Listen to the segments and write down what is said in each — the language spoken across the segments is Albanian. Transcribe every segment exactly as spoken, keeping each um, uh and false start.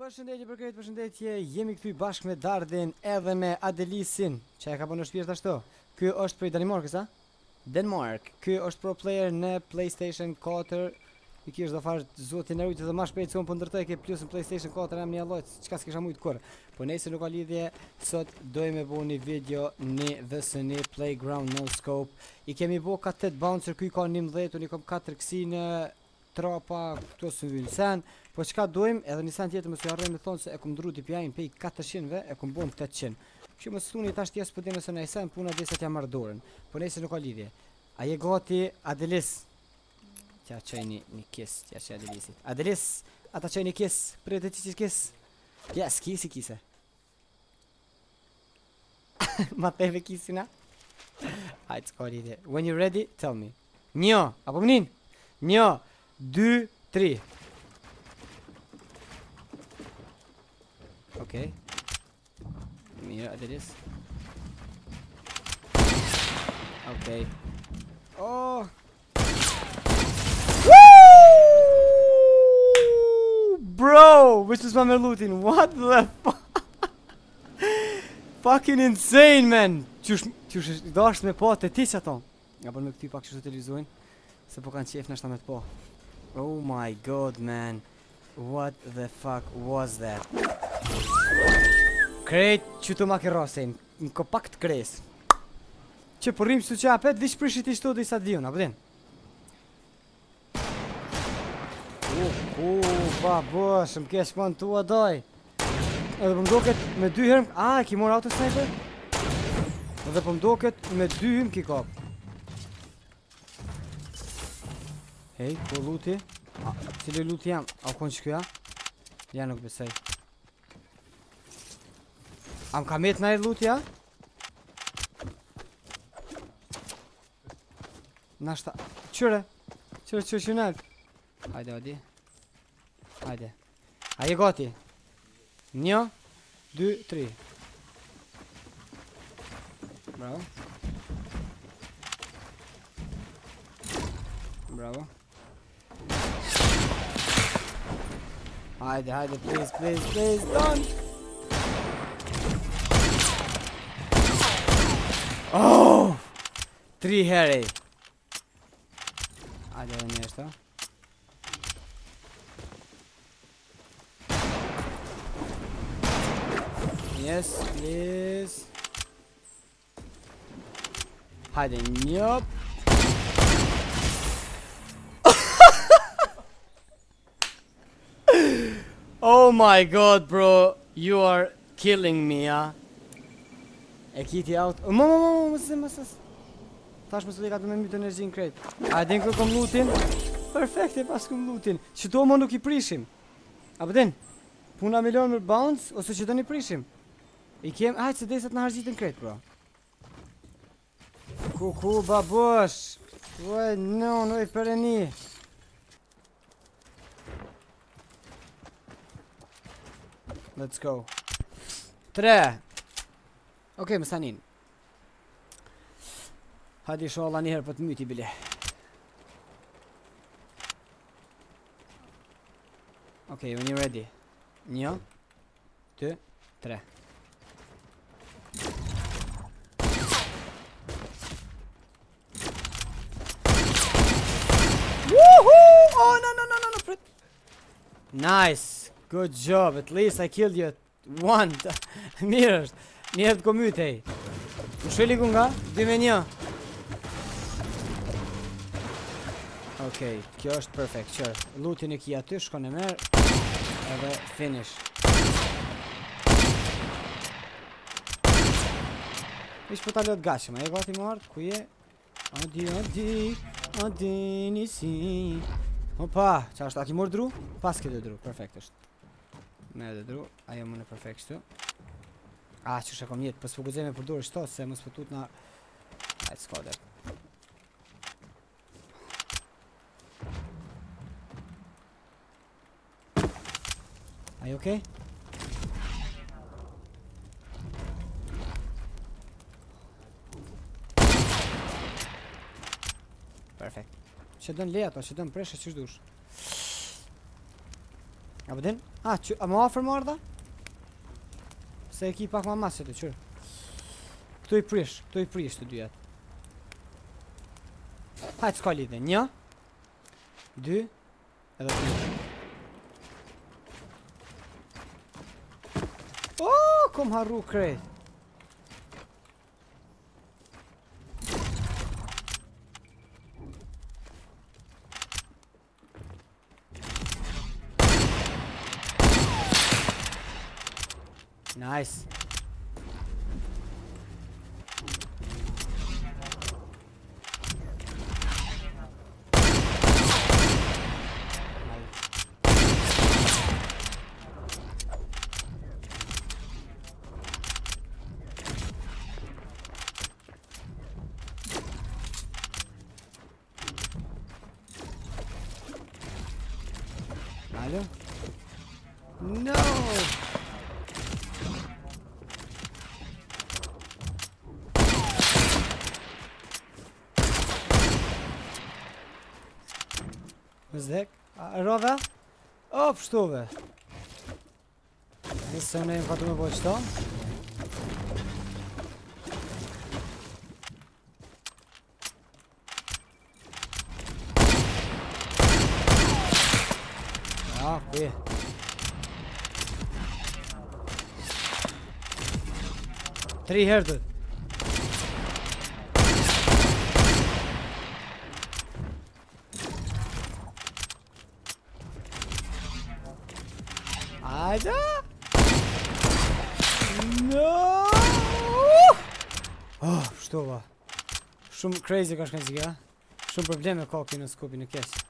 Përshëndetje për krejt, përshëndetje, jemi këtu bashkë me Dardin edhe me Adelisin, që e ka bënë shpirt ashtu. Ky është prej Danimarkës, a? Denmark. Ky është pro player në PlayStation katër. I kish do fash zotin e rujtë dhe ma shpejt se unë për ndërtoj ke plus në PlayStation katër jam një allojt, qka s'kisha mujtë kur. Po nejse nuk ka lidhje, sot dojmë e bo një video një vs një Playground No Scope. I kemi bo ka tet bouncer, kuj ka njëmbëdhjetë, unë i kom katër kësi në trapa, këto së vynë sen. Po qka dojmë, edhe një sen tjetër më së jarrojmë me thonë se e kom dru t'i pjajnë pej katërqind-ve, e kom bom tetëqind. Që më stuni tash tjesë për dime se në i sen, puna desat jam ardorën. Po nejse nuk ka lidhje. A je gati, Adelis? Tja qaj një, një kiss, tja qaj Adelisit. Adelis, ata qaj një kiss, për e ti që kiss. Yes, kisi kise. Ma teve kisina. Hajtë, s'ka lidhje. When you're ready, tell me. Njo, apo mënin? Njo, dy, tri. Okej. Mirë, Adelis. Okej. Oh! Bro, which is my looting? What the fuck? Fucking insane, man. Qysh, qysh dash me po të ti që ato. Ja për me këty pak qysh të televizojnë. Se po kanë qef nështë me të po. Oh my god, man. What the fuck was that? Krejt që të ma ke rosin. Në ko pak të kres. Që për rrim që të qapet, vish prishit i shto dhe i sa dion, apo din? Uuu, ba bësh, më kesh më në tua doj. Edhe për mdoket me dy herëm. A, e ki mor auto sniper? Edhe për mdoket me dy herëm ki kap. Hej, po luti. A, cili luti jam? A, u konë që kjoja? Ja, nuk besej. Am ka met najrë luti, ja? Nashta. Qyre? Qyre, qyre, qyre nërë? Hajde, odi. Hajde. A je gati? Një, dy, tri. Bravo. Bravo. Hajde, hajde, please, please, please, don't! Oh! Tri herë. Hajde edhe një eshto. Yes, please. Hajde njop. Oh my god, bro. You are killing me, ja. E kiti out. Mo, mo, mo, mo, mësë, mësë. Tash më së dhe ka të me mytë energjin krejt. A din kërë kom lutin? Perfekte, pas kom lutin. Që to më nuk i prishim. Apo din? Puna milion më bounce, ose që do një prishim. I kem, hajtë se desat në hargjitin krejt, bro. Ku, ku, babosh. Uaj, no, no i përeni. Let's go. Tre. Okej, më stanin. Hadi sholla njëherë për të myti, bile. Okej, when you're ready. Një, dy, tre. Woohoo! Oh, no, no, no, no, no, prit. Nice. Good job. At least I killed you one. Mirë është. Njërë të komyt, hej. Më shëli ku nga? Dy me një. Okej, kjo është perfect, qërë. Lutin e ki aty, shkon e merë. Edhe finish. Ish për ta lot gashëm, e gati më ardë, ku je? Adi, adi, adi, nisi. Opa, qa është, a ki mor dru? Pas ke dhe dru, perfect është. Me dhe dru, ajo më në perfect shtu. A, që shë kom jetë, për s'po guzeme për dorë shto, se më s'pëtut na... Hajtë s'ka dhe. Are you okay? Perfect. Që dën le ato, që dën preshe që shdush. Apo din? Ah, që, a më afër më ardha? Se e ki pak ma masë të qërë. Këtu i prish, këtu i prish të dyjat. Hajtë s'ka lidhe, një dy edhe tre. Oh, kom harru krejt. Nice. Alo? No! Zdek, rove? O, pështove. Nëse unë e më fatu me bojë qëto. Ja, kuj. Tri herë të. Ajde! No! Oh, shtova. Shumë crazy ka shkanë zika. Shumë probleme ka kjo në skupin e kes.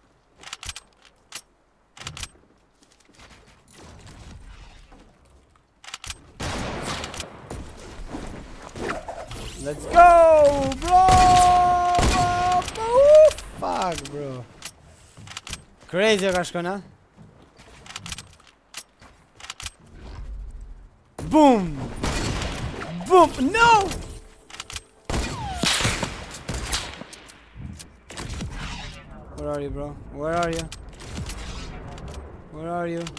Let's go, bro! Oh, fuck, bro. Crazy ka shkanë, ha? Boom! Boom! No! Where are you, bro? Where are you? Where are you?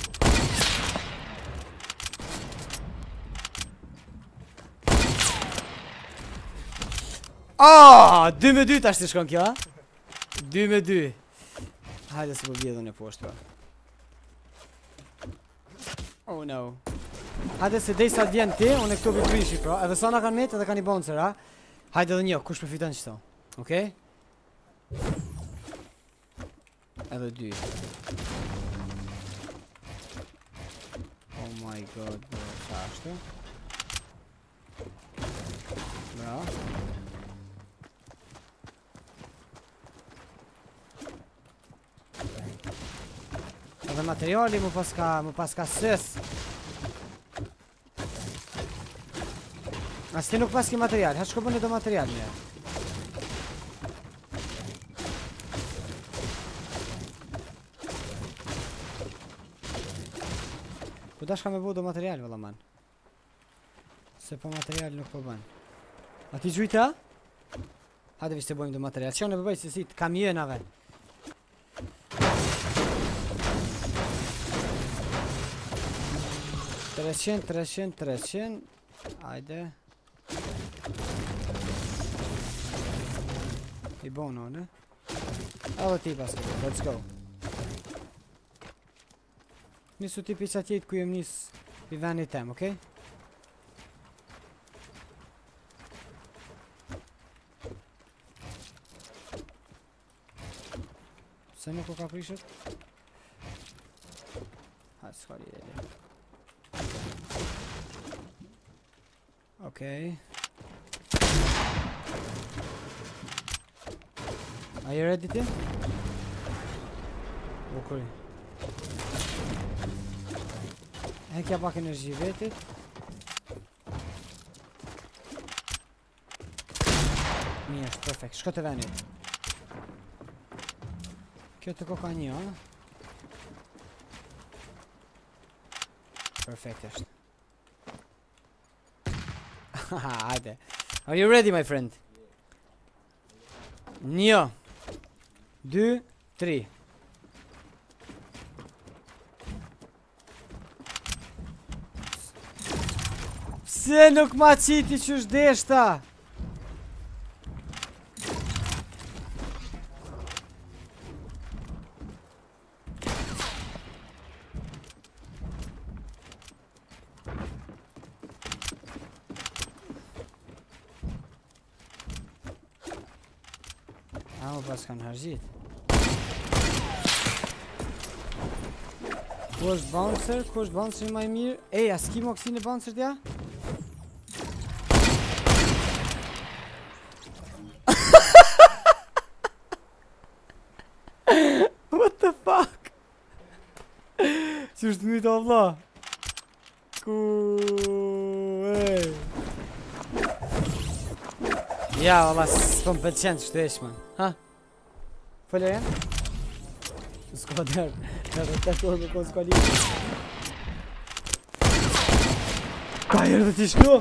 Ah, dy me dy tash të shkon kjo, ha? dy me dy. Hajde se po vjedhën e poshtë, bro. Oh no. Hajde se dej sa t'vjen ti, unë e këtu vi prishi, pra. Edhe sa na kanë met, edhe kanë i boncer, ha? Hajde edhe një, kush përfiton qëto? Okej? Edhe dy. Oh my god, bro, qa ashtu? Bra. Edhe materiali mu paska, mu paska sës. As ti nuk paski material, ha shko bënë do material një. Po dash ka me bu do material, vëlla man. Se po material nuk po bënë. A ti gjujta? Hajde vishë të bojmë do material. Që në përbëjë se si të kamionave. trecent, trecent, trecent. Hajde. I bono, ne? Edhe ti pas këtë, let's go. Nisu ti pisa tjetë ku jem nis i veni tem, okej? Se nuk o ka prishet? Ha, s'ka li edhe. Okej. Are you ready ti? Bukur. Hekja pak energji vetit. Mirë, perfekt. Shko të venit. Kjo të koka një, ha? Perfekt është. Haha, hajde. Are you ready, my friend? Një. Dy, tri. Pse nuk ma qiti që është deshta? A, më pas kanë hargjit. Ku është bouncer? Ku është bouncer ma i mirë? Ej, a s'ki mo kësi në bouncer t'ja? What the fuck? Që është mytë o vla? Ku... ej. Ja, valla, s'po më pëlqen të shtesh, man. Ha? Fële janë? S'ko derë. Në rëtet orë me konë s'ko lidhë. Ka herë dhe t'i shkru?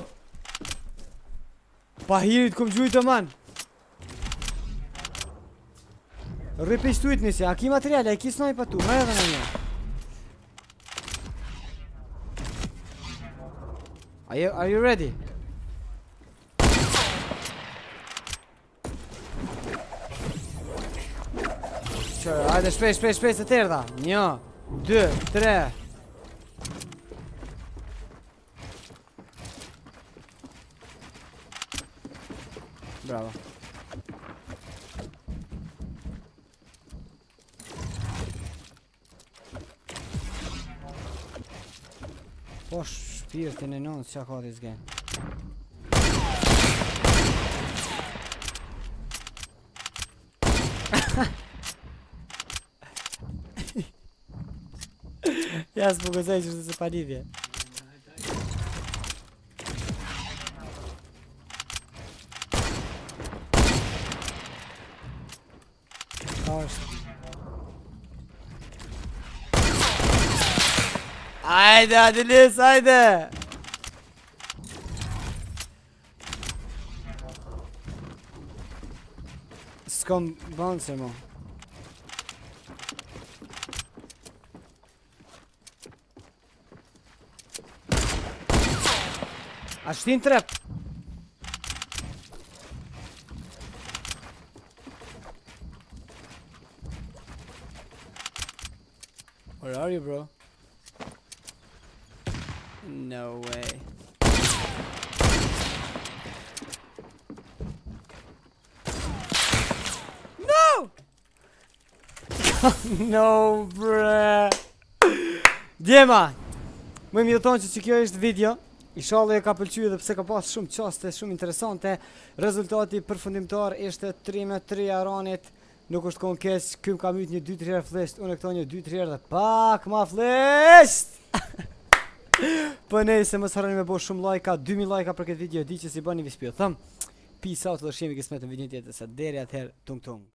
Pa hirit kom gjujtë, man. Rripe i shtuit nësi, a ki materiale, a ki snoj pa tu, më edhe në një. Are you, are you ready? Qërë, hajde shpej, shpej, shpej se tërda. Një, dë, tre. Bravo. Po shpirtin e nënë, qa ka t'i zgen. Ja s'po gëzaj që është se pa lidhje. Ka është. Ajde, Adelis, ajde! S'kom bouncer mo. A shtin trep. Where are you, bro? No way. No! No, bruh. Djema, më mi do tonë që që kjo është video. Inshallah e ka pëlqyer dhe pse ka pas shumë qaste shumë interesante. Rezultati përfundimtar ishte tri me tri Aronit. Nuk është kon keq, ky më ka myt një dy tre herë flesht, unë këto një dy tre herë dhe pak ma flesht. Po nëse mos harroni me bësh shumë like, dy mijë like për këtë video, di që si bëni vi shpjell. Tham, peace out, do shihemi kismet në videon tjetër. Sa deri atëherë, tung tung.